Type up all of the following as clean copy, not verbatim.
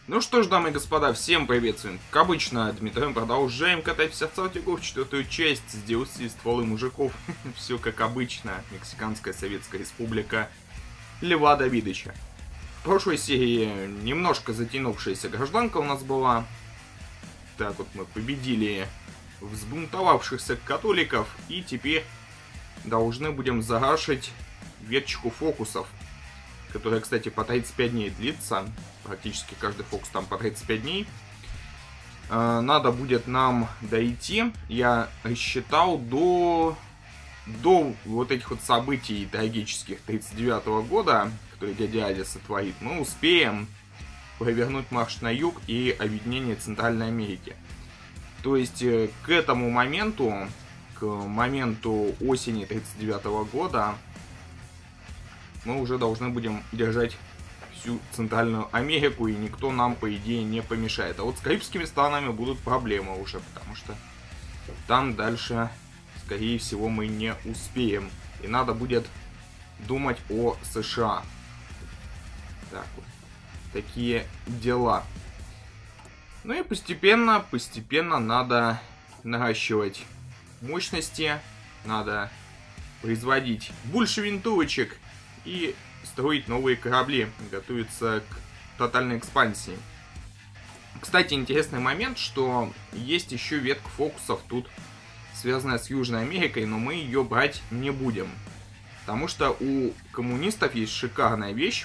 Ну что ж, дамы и господа, всем привет, как обычно, Дмитрий, продолжаем катать в сердца тюрьмы, четвертую часть, сделать стволы мужиков, все как обычно, Мексиканская Советская Республика Льва Давидыча. В прошлой серии немножко затянувшаяся гражданка у нас была, так вот мы победили взбунтовавшихся католиков, и теперь должны будем загашить веточку фокусов, которая, кстати, по 35 дней длится. Практически каждый фокус там по 35 дней. Надо будет нам дойти, я рассчитал, до вот этих вот событий трагических 39-го года, которые дядя Адя сотворит. Мы успеем провернуть марш на юг и объединение Центральной Америки. То есть к этому моменту, к моменту осени 39-го года, мы уже должны будем держать всю Центральную Америку, и никто нам, по идее, не помешает. А вот с карибскими странами будут проблемы уже, потому что там дальше, скорее всего, мы не успеем. И надо будет думать о США. Так вот. Такие дела. Ну и постепенно надо наращивать мощности, надо производить больше винтовочек и строить новые корабли, готовиться к тотальной экспансии. Кстати, интересный момент, что есть еще ветка фокусов тут, связанная с Южной Америкой, но мы ее брать не будем. Потому что у коммунистов есть шикарная вещь.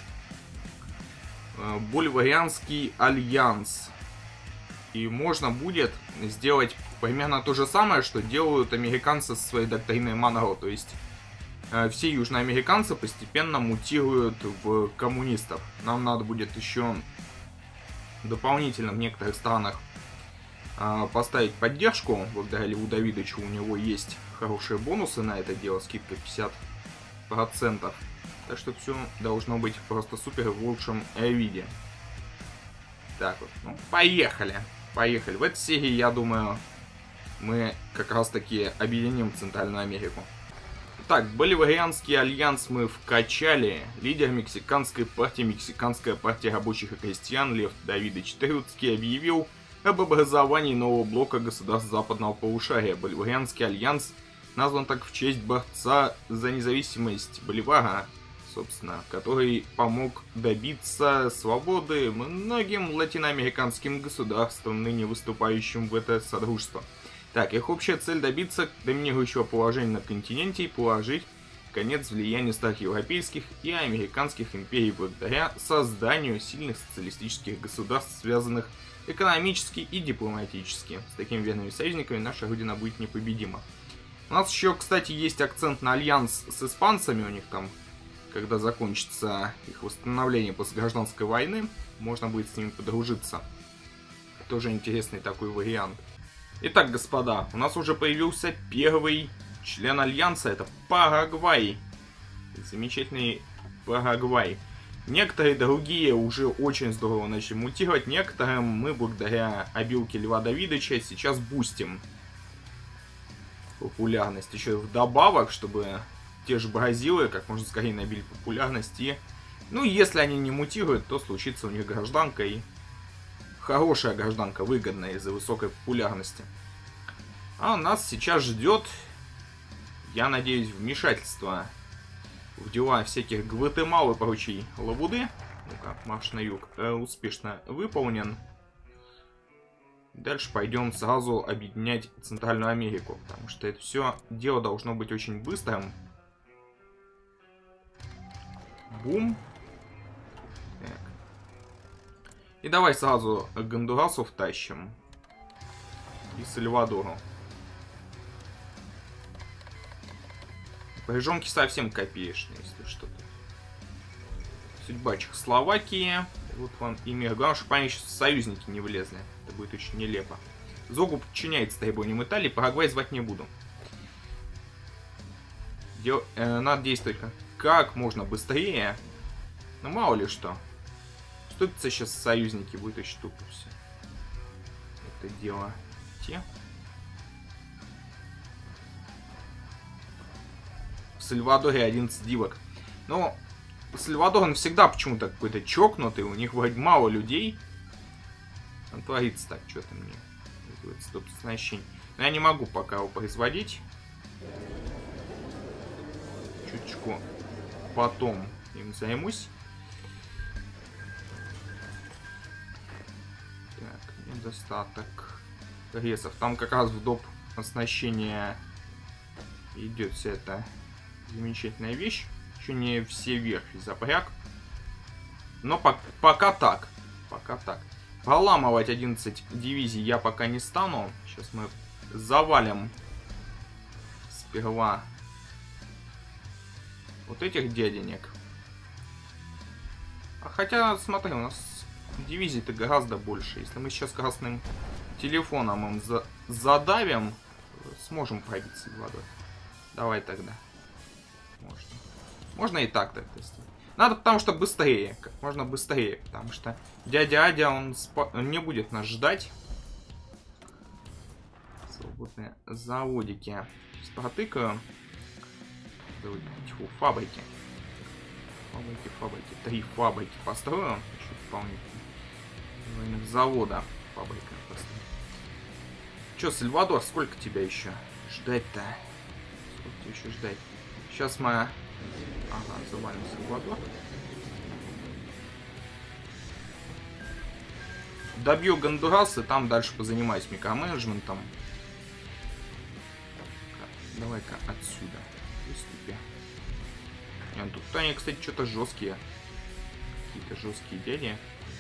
Боливарианский альянс. И можно будет сделать примерно то же самое, что делают американцы со своей доктриной Монро. То есть все южноамериканцы постепенно мутируют в коммунистов. Нам надо будет еще дополнительно в некоторых странах поставить поддержку. Благодаря Льву Давидычу у него есть хорошие бонусы на это дело, скидка 50%. Так что все должно быть просто супер в лучшем виде. Так вот, ну поехали. Поехали. В этой серии, я думаю, мы как раз таки объединим Центральную Америку. Так, Боливарианский альянс мы вкачали. Лидер Мексиканской партия рабочих и крестьян Лев Давидыч Трудский объявил об образовании нового блока государств западного полушария. Боливарианский альянс назван так в честь борца за независимость Боливара, собственно, который помог добиться свободы многим латиноамериканским государствам, ныне выступающим в это содружество. Так, их общая цель добиться доминирующего положения на континенте и положить конец влиянию старых европейских и американских империй благодаря созданию сильных социалистических государств, связанных экономически и дипломатически. С такими верными союзниками наша родина будет непобедима. У нас еще, кстати, есть акцент на альянс с испанцами. У них там, когда закончится их восстановление после гражданской войны, можно будет с ними подружиться. Тоже интересный такой вариант. Итак, господа, у нас уже появился первый член Альянса, это Парагвай. Замечательный Парагвай. Некоторые другие уже очень здорово начали мутировать, некоторым мы благодаря обилке Льва Давидыча сейчас бустим популярность. Еще вдобавок, чтобы те же Бразилы как можно скорее набили популярность. И, ну, если они не мутируют, то случится у них гражданка, и хорошая гражданка, выгодная из-за высокой популярности. А нас сейчас ждет, я надеюсь, вмешательство в дела всяких Гватемал и прочей лабуды. Ну-ка, марш на юг успешно выполнен. Дальше пойдем сразу объединять Центральную Америку, потому что это все дело должно быть очень быстрым. Бум. Так. И давай сразу Гондурасу втащим. И Сальвадору. Прижонки совсем копеечные, если что-то. Судьба Чехословакии. Вот вам и мир. Главное, чтобы они сейчас в союзники не влезли. Это будет очень нелепо. Зогу подчиняется требованиям Италии. Парагвай звать не буду. Надо действовать как можно быстрее. Ну, мало ли что. Вступятся сейчас союзники, будет очень тупо все. Это дело те. В Сальвадоре 11 дивок. Но Сальвадор, он всегда почему-то какой-то чокнутый. У них вроде мало людей. Творится так, что-то мне. Стоп, оснащение. Но я не могу пока его производить. Чуточку потом им займусь. Так, недостаток ресов. Там как раз в доп. Оснащение идет вся эта замечательная вещь. Еще не все верфи запряг. Но пока так. Пока так. Проламывать 11 дивизий я пока не стану. Сейчас мы завалим сперва вот этих дяденек. А хотя, смотри, у нас дивизий-то гораздо больше. Если мы сейчас красным телефоном им задавим, сможем пробиться в водой. Давай тогда. Можно и так сделать. Надо, потому что быстрее. Как можно быстрее. Потому что дядя Адя, он не будет нас ждать. Свободные заводики. Сейчас протыкаю. Тьфу, фабрики. Фабрики. 3 фабрики построю. Еще дополнительно. Завода. Фабрика построю. Че, Сальвадор, сколько тебя еще ждать-то? Сколько тебе еще ждать? Сейчас моя... Ага, завалим Сальвадор. Добью Гондурас, и там дальше позанимаюсь микроменеджментом. Давай-ка отсюда. Выступи. Нет, тут они, кстати, что-то жесткие. Какие-то жесткие дяди.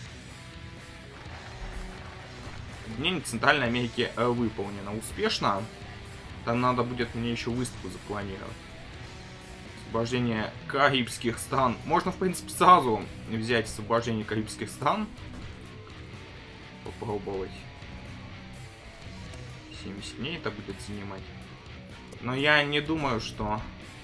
Объединение Центральной Америки выполнено успешно. Там надо будет мне еще выставку запланировать. Освобождение карибских стран. Можно, в принципе, сразу взять освобождение карибских стран. Попробовать. 70 дней это будет занимать. Но я не думаю, что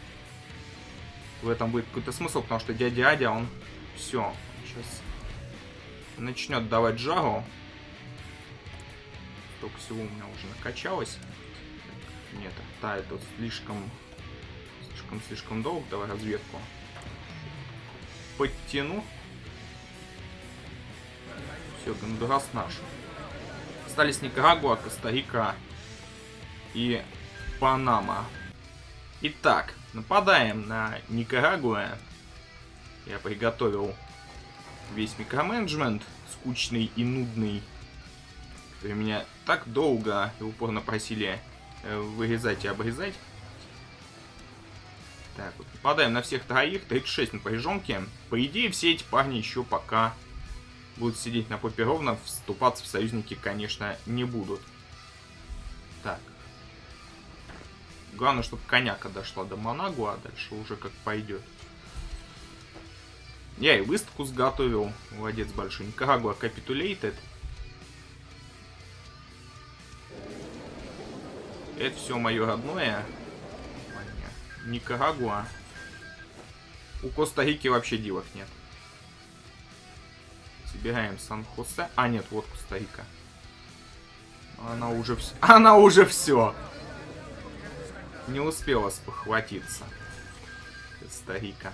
в этом будет какой-то смысл, потому что дядя Адя, он все. Сейчас начнет давать жару. Столько всего у меня уже накачалось. Нет, да, это слишком долго. Давай разведку подтяну. Все, Гондурас наш. Остались Никарагуа, Коста-Рика и Панама. Итак, нападаем на Никарагуа. Я приготовил весь микроменеджмент, скучный и нудный, который меня так долго и упорно просили вырезать и обрезать. Так, вот, нападаем на всех троих, 36 напряженки. По идее, все эти парни еще пока будут сидеть на попе ровно, вступаться в союзники, конечно, не будут. Так. Главное, чтобы коняка дошла до Манагуа, а дальше уже как пойдет. Я и выставку сготовил. Молодец большой. Никарагуа капитуляted. Это все мое родное. Никарагуа. У Коста-Рики вообще дивок нет. Собираем Сан-Хосе. А, нет, вот Коста-Рика. Она уже все. Она уже все. Не успела спохватиться. Коста-Рика.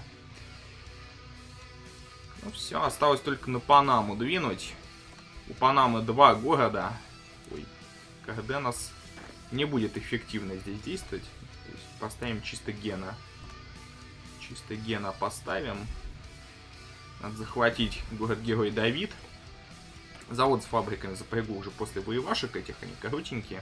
Ну все, осталось только на Панаму двинуть. У Панамы 2 города. Ой, Карденас не будет эффективно здесь действовать. То есть поставим чисто Гена. Чисто Гена поставим. Надо захватить город-герой Давид. Завод с фабриками запрягу уже после воевашек этих, они коротенькие.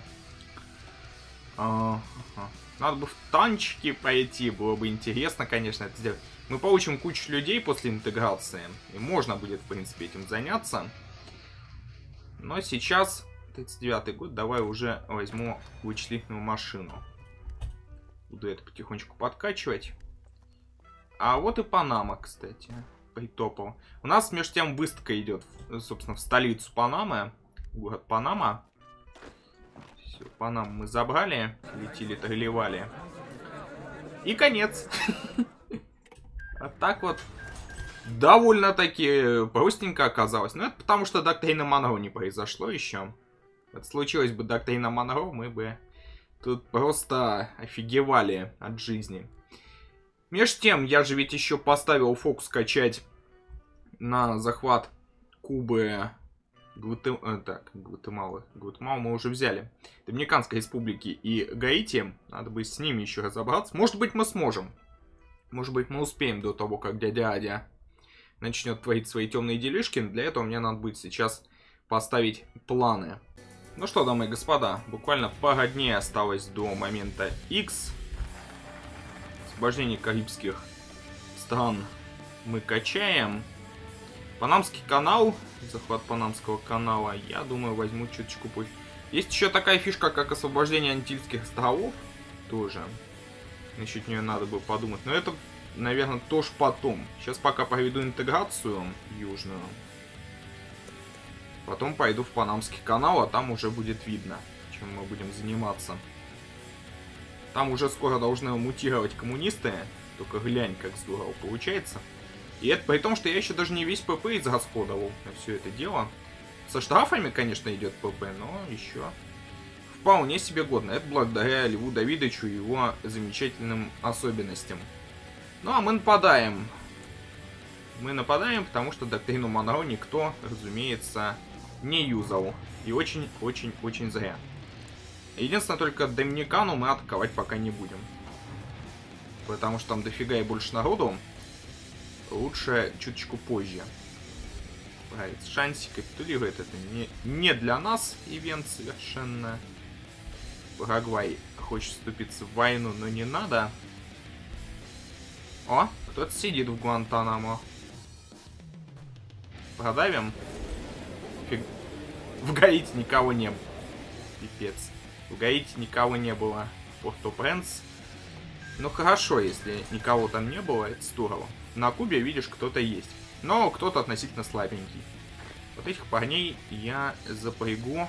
Надо бы в танчики пойти, было бы интересно, конечно, это сделать. Мы получим кучу людей после интеграции, и можно будет, в принципе, этим заняться. Но сейчас, 39-й год, давай уже возьму вычислительную машину. Буду это потихонечку подкачивать. А вот и Панама, кстати, притопал. У нас, между тем, выставка идет, собственно, в столицу Панамы, город Панама. Все, Панаму мы забрали, летели, тролливали. И конец. А так вот, довольно-таки простенько оказалось. Но это потому, что доктрина Монро не произошло еще. Это случилось бы доктрина Монро, мы бы тут просто офигевали от жизни. Между тем, я же ведь еще поставил фокус качать на захват Кубы Гватемалы мы уже взяли. Доминиканской республики и Гаити. Надо бы с ними еще разобраться. Может быть, мы сможем. Может быть, мы успеем до того, как дядя Адя начнет творить свои темные делишки. Для этого мне надо будет сейчас поставить планы. Ну что, дамы и господа, буквально пара дней осталось до момента X. Освобождение карибских стран мы качаем. Панамский канал, захват Панамского канала, я думаю, возьму чуточку позже. Есть еще такая фишка, как освобождение Антильских островов. Тоже. Насчет нее надо бы подумать. Но это, наверное, тоже потом. Сейчас пока проведу интеграцию южную. Потом пойду в Панамский канал, а там уже будет видно, чем мы будем заниматься. Там уже скоро должны мутировать коммунисты. Только глянь, как здорово получается. И это при том, что я еще даже не весь ПП израсходовал на все это дело. Со штрафами, конечно, идет ПП, но еще вполне себе годно. Это благодаря Льву Давидовичу и его замечательным особенностям. Ну а мы нападаем. Мы нападаем, потому что доктрину Монро никто, разумеется, не юзал. И очень-очень-очень зря. Единственное, только Доминикану мы атаковать пока не будем. Потому что там дофига и больше народу. Лучше чуточку позже. Правец шанси капитулирует. Это не для нас ивент совершенно. Парагвай хочет вступиться в войну, но не надо. О, кто-то сидит в Гуантанамо. Продавим. В Гаити никого не было. Пипец. В Гаити никого не было. Порто-Пренс. Ну хорошо, если никого там не было, это здорово. На Кубе, видишь, кто-то есть. Но кто-то относительно слабенький. Вот этих парней я запрягу.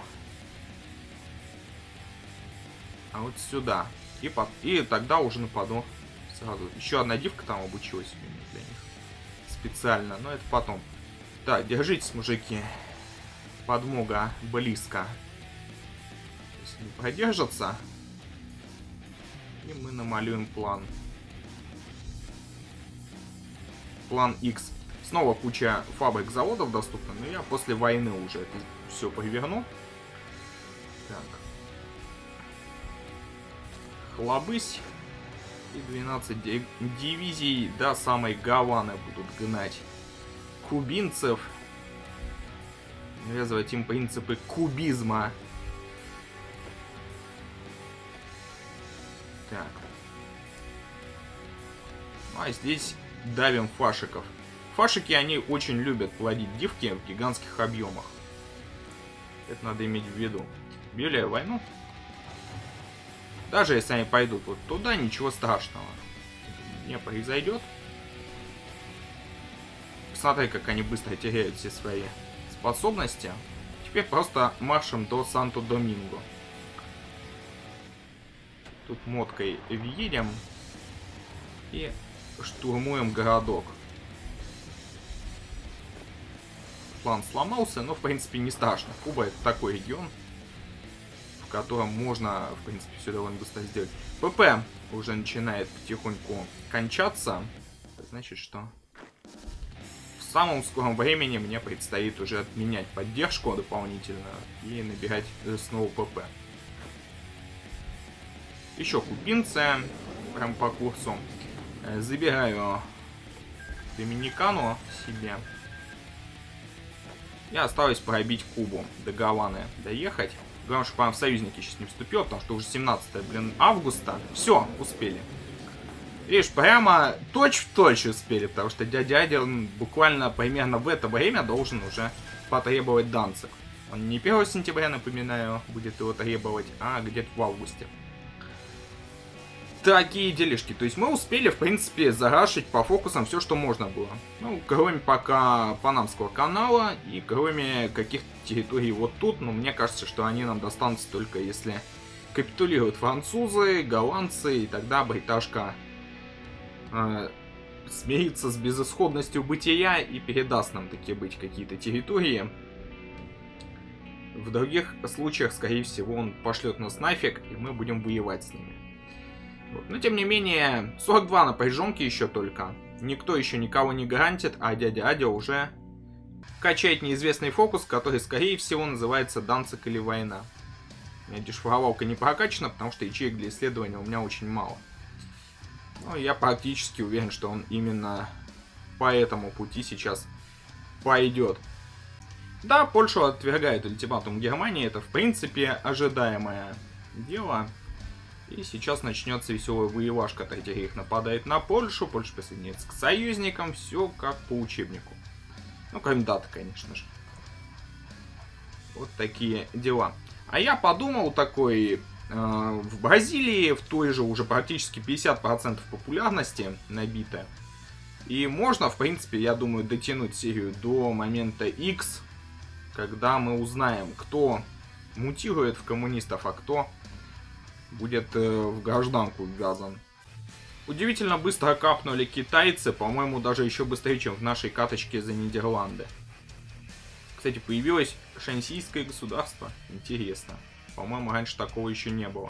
А вот сюда. И тогда уже нападу сразу. Еще одна дивка там обучилась для них. Специально, но это потом. Так, держитесь, мужики. Подмога близко. Если не продержатся. И мы намалюем план. План X. Снова куча фабрик, заводов доступна, но я после войны уже это все поверну. Так. Хлобысь. И 12 дивизий до самой Гаваны будут гнать кубинцев. Навязывать им принципы кубизма. Так. А здесь давим фашиков. Фашики, они очень любят плодить дивки в гигантских объемах. Это надо иметь в виду. Объявляю войну. Даже если они пойдут вот туда, ничего страшного не произойдет. Посмотри, как они быстро теряют все свои способности. Теперь просто маршем до Санто-Доминго. Тут моткой въедем и штурмуем городок. План сломался, но в принципе не страшно. Куба — это такой регион, в котором можно, в принципе, все довольно быстро сделать. ПП уже начинает потихоньку кончаться. Это значит, что в самом скором времени мне предстоит уже отменять поддержку дополнительную и набирать снова ПП. Еще кубинцы, прям по курсу. Забираю Доминикану себе. И осталось пробить Кубу до Гаваны, доехать. Главное, чтобы она в союзники сейчас не вступила, потому что уже 17 августа. Все, успели. Видишь, прямо точь-в-точь успели, потому что дядя Адя буквально примерно в это время должен уже потребовать Данциг. Он не 1 сентября, напоминаю, будет его требовать, а где-то в августе. Такие делишки. То есть мы успели, в принципе, зарашить по фокусам все, что можно было. Ну, кроме пока Панамского канала и кроме каких-то территорий вот тут. Но мне кажется, что они нам достанутся только если капитулируют французы, голландцы, и тогда бриташка смирится с безысходностью бытия и передаст нам такие быть какие-то территории. В других случаях, скорее всего, он пошлет нас нафиг, и мы будем воевать с ними. Вот. Но тем не менее, 42 напряженки еще только. Никто еще никого не гарантит, а дядя Адя уже качать неизвестный фокус, который, скорее всего, называется «Данцик или война». У меня дешифровалка не прокачана, потому что ячеек для исследования у меня очень мало. Но я практически уверен, что он именно по этому пути сейчас пойдет. Да, Польша отвергает ультиматум Германии, это в принципе ожидаемое дело. И сейчас начнется веселая воевашка. Третий рейх нападает на Польшу, Польша присоединяется к союзникам, все как по учебнику. Ну, кроме даты, конечно же. Вот такие дела. А я подумал такой, в Бразилии в той же уже практически 50% популярности набито. И можно, в принципе, я думаю, дотянуть серию до момента X, когда мы узнаем, кто мутирует в коммунистов, а кто будет в гражданку ввязан. Удивительно быстро капнули китайцы, по-моему, даже еще быстрее, чем в нашей каточке за Нидерланды. Кстати, появилось шансийское государство. Интересно. По-моему, раньше такого еще не было.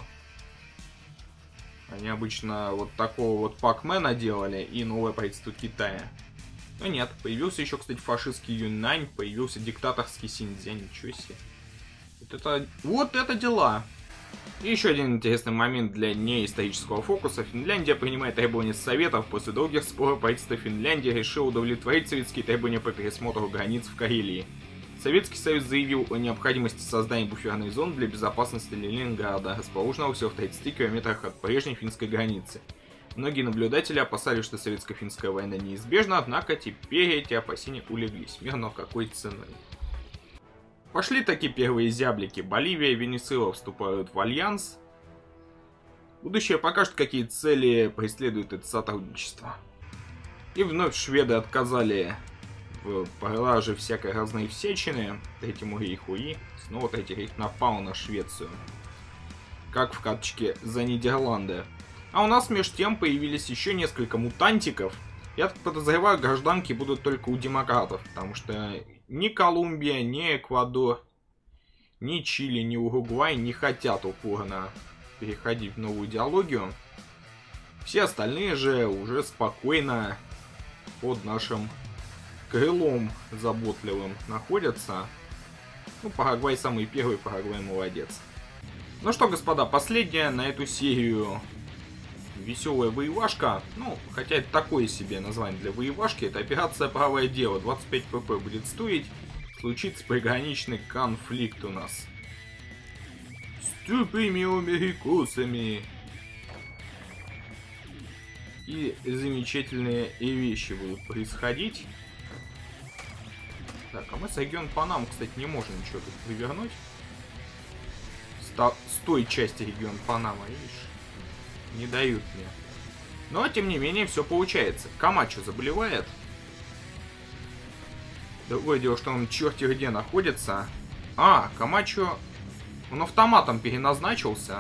Они обычно вот такого вот пакмена делали и новое правительство Китая. Но нет, появился еще, кстати, фашистский Юньнань, появился диктаторский Синьцзянь, ничего себе. Вот это дела! И еще один интересный момент для неисторического фокуса. Финляндия принимает требования Советов. После долгих споров правительство Финляндии решило удовлетворить советские требования по пересмотру границ в Карелии. Советский Союз заявил о необходимости создания буферной зоны для безопасности Ленинграда, расположенного всего в 30 километрах от прежней финской границы. Многие наблюдатели опасались, что советско-финская война неизбежна, однако теперь эти опасения улеглись. Мир, но какой ценой? Пошли такие первые зяблики. Боливия и Венесуэла вступают в альянс. Будущее покажет, какие цели преследует это сотрудничество. И вновь шведы отказали в продаже всякой разной всячины Третьему рейху, и снова Третий рейх напал на Швецию. Как в каточке за Нидерланды. А у нас между тем появились еще несколько мутантиков. Я так подозреваю, гражданки будут только у демократов, потому что ни Колумбия, ни Эквадор, ни Чили, ни Уругвай не хотят упорно переходить в новую идеологию. Все остальные же уже спокойно под нашим крылом заботливым находятся. Ну, Парагвай самый первый, Парагвай молодец. Ну что, господа, последняя на эту серию веселая воевашка. Ну, хотя это такое себе название для воевашки. Это операция «Правое дело». 25 pp будет стоить. Случится приграничный конфликт у нас. С тупыми америкосами. И замечательные вещи будут происходить. Так, а мы с региона Панаму, кстати, не можем ничего тут привернуть. С той части региона Панама, видишь? Не дают мне. Но, тем не менее, все получается. Камачо заболевает. Другое дело, что он черти где находится. А, Камачо... Он автоматом переназначился.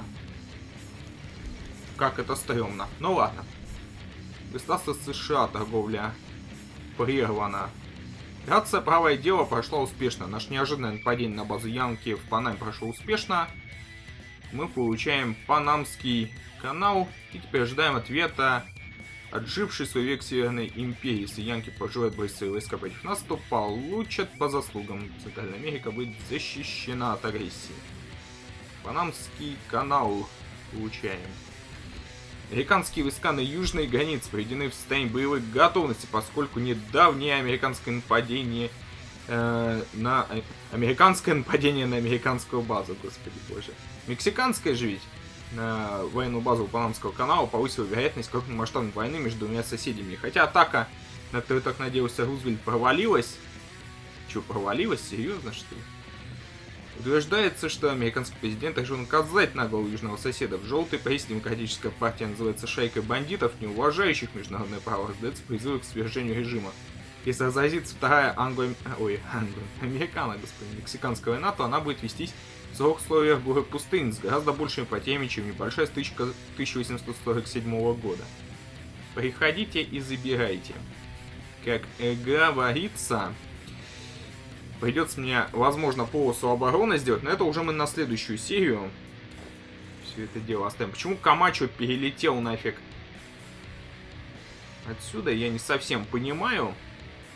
Как это стрёмно. Ну ладно. Государство США, торговля прервана. Операция «Правое дело» прошла успешно. Наше неожиданное нападение на базу Янки в Панаме прошло успешно. Мы получаем Панамский канал и теперь ожидаем ответа отжившей свой век Северной Империи. Если Янки пожелают бросить свои войска против нас, то получат по заслугам. Центральная Америка будет защищена от агрессии. Панамский канал получаем. Американские войска на южной границе приведены в состояние боевой готовности, поскольку недавнее американское нападение на американскую базу, господи боже. Мексиканская же ведь на военную базу Панамского канала повысила вероятность крупномасштабной войны между двумя соседями. Хотя атака, на которую так надеялся Рузвельт, провалилась. Че, провалилась? Серьезно, что ли? Утверждается, что американский президент решил наказать наглого южного соседа. В желтой прессе демократическая партия называется шайкой бандитов, не уважающих международное право, раздается призывы к свержению режима. Если разразится вторая американо, господин, мексиканская война, то она будет вестись в сырых условиях горы пустынь с гораздо большими потерями, чем небольшая стычка 1847 года. Приходите и забирайте. Как говорится, придется мне, возможно, полосу обороны сделать, но это уже мы на следующую серию все это дело оставим. Почему Камачо перелетел нафиг отсюда, я не совсем понимаю.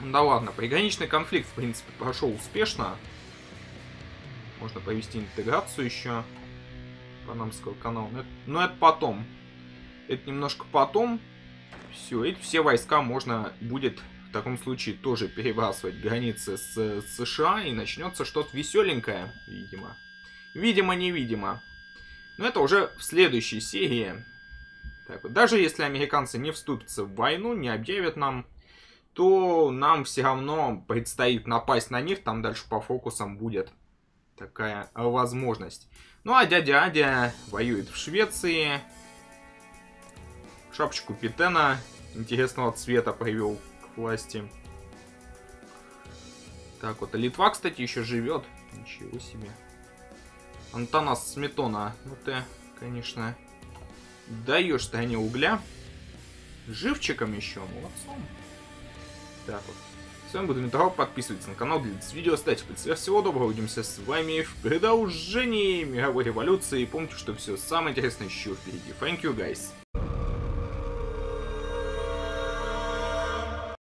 Да ладно, приграничный конфликт, в принципе, прошел успешно. Можно провести интеграцию еще панамского канала. Но это потом. Это немножко потом. Все, эти все войска можно будет в таком случае тоже перебрасывать границы с США. И начнется что-то веселенькое, видимо. Видимо-невидимо. Но это уже в следующей серии. Так вот, даже если американцы не вступятся в войну, не объявят нам, то нам все равно предстоит напасть на них. Там дальше по фокусам будет такая возможность. Ну а дядя Адя воюет в Швеции. Шапочку Петена интересного цвета привел к власти. Так вот, а Литва, кстати, еще живет. Ничего себе. Антонас Сметона, ну ты, конечно, даешь стране угля. Живчиком еще, молодцом. Так вот. С вами был Дмитрий, подписывайтесь на канал, делитесь видео, ставьте пальцы. Всего доброго, увидимся с вами в продолжении мировой революции. И помните, что все самое интересное еще впереди. Thank you, guys.